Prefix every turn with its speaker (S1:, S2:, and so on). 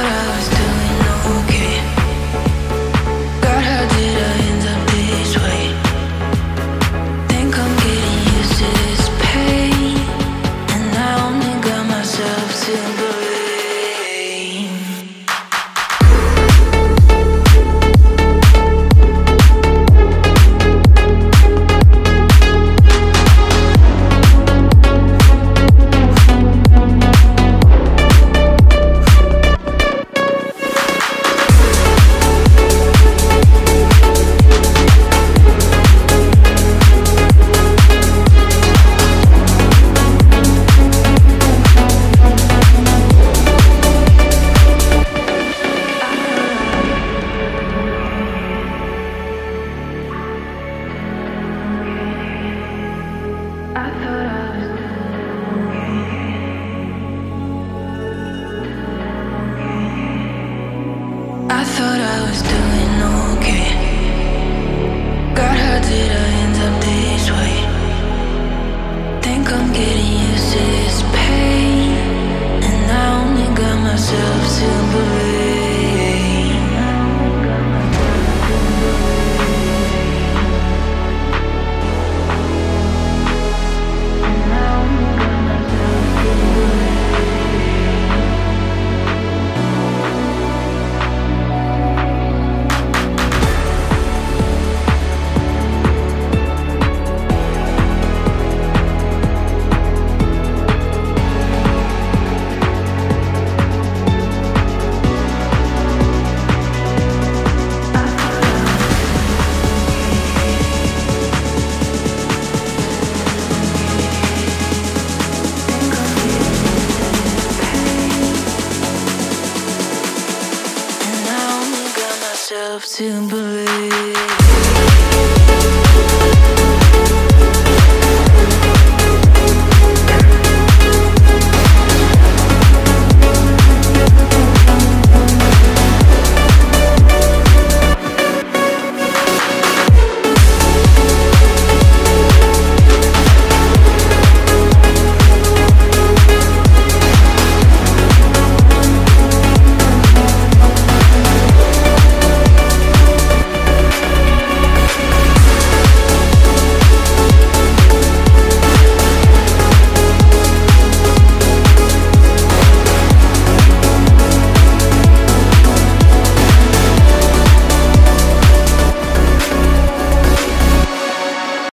S1: thought I was doing okay. God, how did I end up this way? Think I'm getting used to this pain, and I only got myself to blame. I thought I was doing okay. God, how did I end up this way? Think I'm getting used to this pain, and I only got myself to blame. To believe